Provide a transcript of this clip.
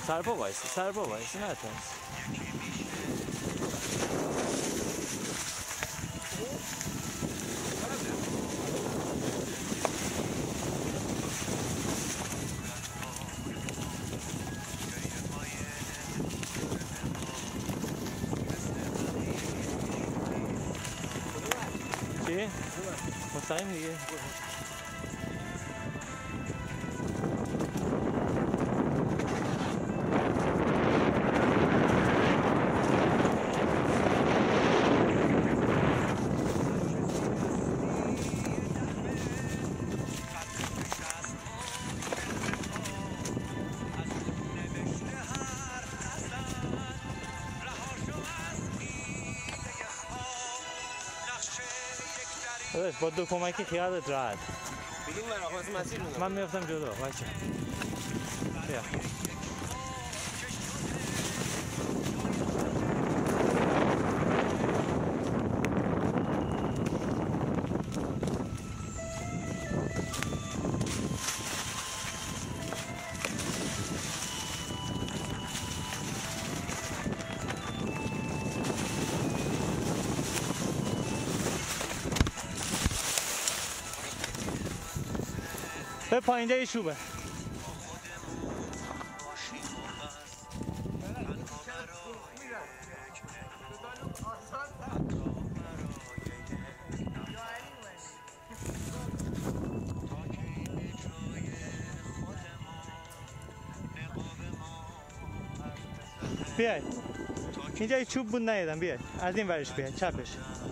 سرپا وایسی نه تنس. چی؟ مستقیم دیگه. با دو کمکی خیالت راحت. بگیم من مسیر رو من میافتم جلو بچه. بیا. به پایینجا یه شوبه. بیای اینجا یه چوب بود ندیدم. بیای از این ورش بیای چپش.